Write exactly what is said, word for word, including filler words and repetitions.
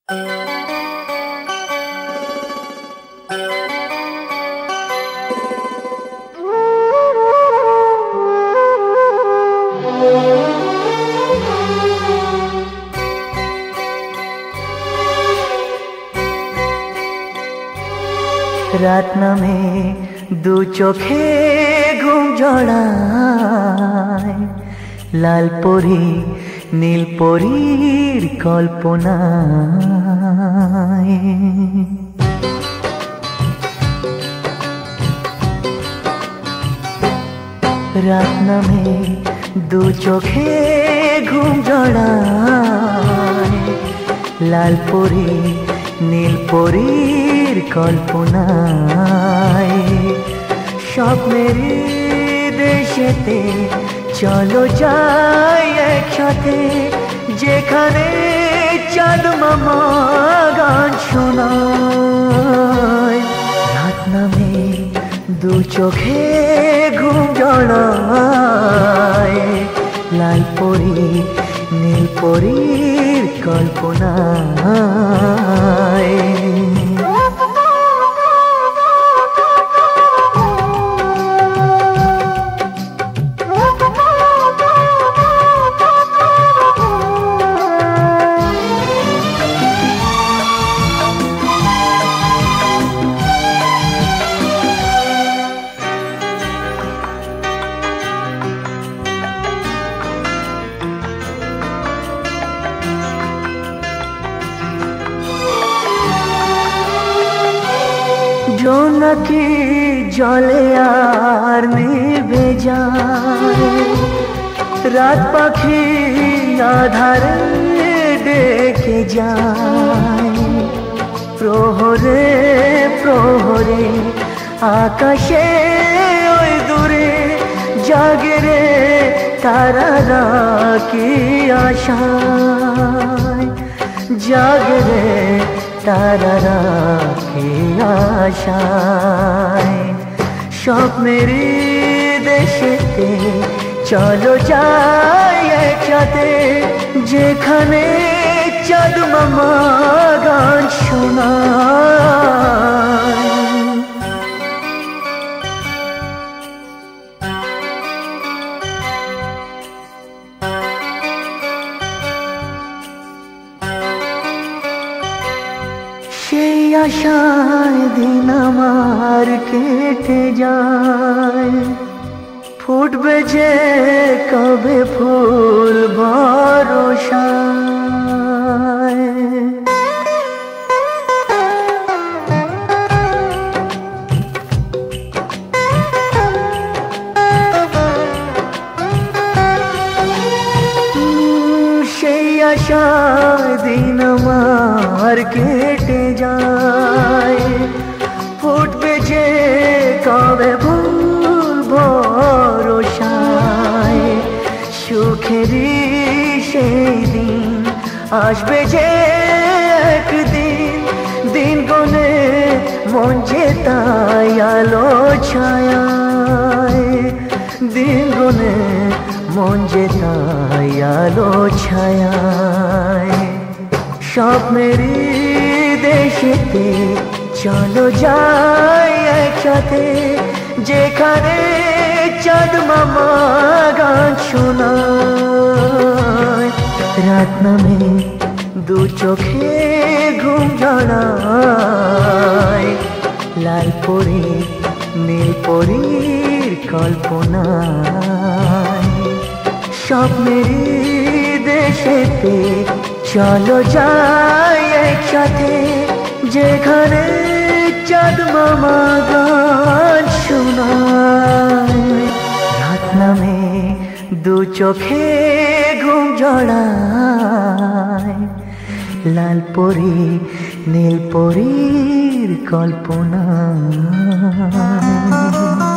রাত নামে দু চোখে ঘুম জড়ায়, লাল পরি নীল পরীর কল্পনায়। রাত নামে দু চোখে ঘুম জড়ায়, লাল পরি নীল পরীর কল্পনায়। স্বপ্নের দেশেতে চলো যাই একসাথে, যেখানে চাঁদ মামা গান শোনায়। রাত নামে দু চোখে ঘুম জড়ায়, লাল পরি নীল পরীর কল্পনায়। জোনাকি জলে আর নিভে যায়, রাত পাখি আধারে ডেকে যায়। প্রহরে প্রহরে আকাশে ওই দূরে জাগে রে তারারা কি আশায়, জাগে রে তারারা কি আশায়। স্বপ্নের দেশেতে চলো যাই একসাথে, যেখানে চাঁদ মামা গান শোনায়। সেই আশায় দিন আমার কেটে যায়, ফুটবে যে কবে ফুল ভরসায়। সেই আশায় দিন আমার কেটে যায়, ফুটবে যে কবে ফুল ভরসায়। সুখেরই সেই দিন আসবে যে একদিন, দিন গনে মন যে তাই আলো ছায়ায়। দিন গনে মন যে তাই আলো ছায়ায়। স্বপ্নের দেশেতে চলো যাই একসাথে, যেখানে চাঁদ মামা গান শোনায়। রাত নামে দু চোখে ঘুম জড়ায়, লাল পরি নীল পরীর কল্পনায়। স্বপ্নের দেশেতে চলো যাই একসাথে, যেখানে চাঁদ মামা গান শোনায়। রাত নামে দু চোখে ঘুম জড়ায়, লাল পরি নীল পরীর কল্পনায়।